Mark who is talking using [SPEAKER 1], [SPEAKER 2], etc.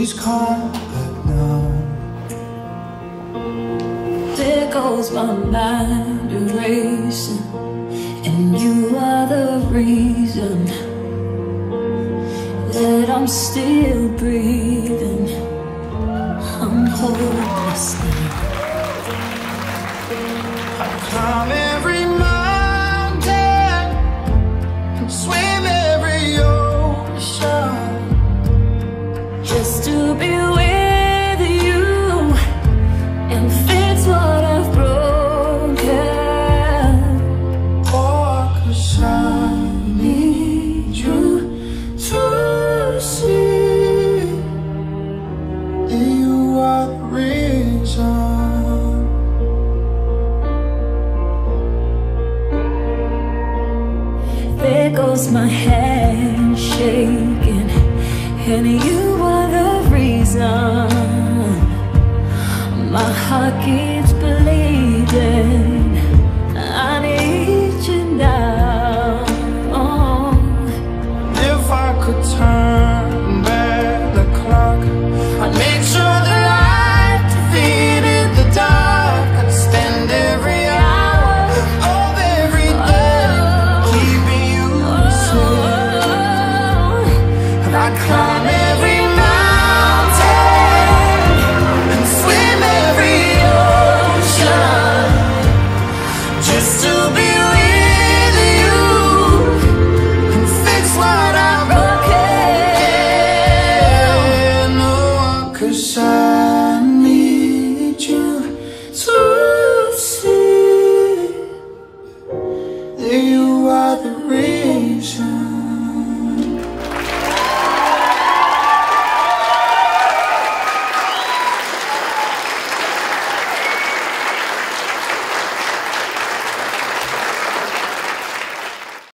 [SPEAKER 1] She's calm, but no.
[SPEAKER 2] There goes my mind erasing, and you are the reason that I'm still breathing. I'm hopeless now.
[SPEAKER 1] I climb every mountain and swim every ocean
[SPEAKER 2] just to be with you and fix what I've broken.
[SPEAKER 1] Oh, 'cause I need you to see that you are the reason.
[SPEAKER 2] There goes my head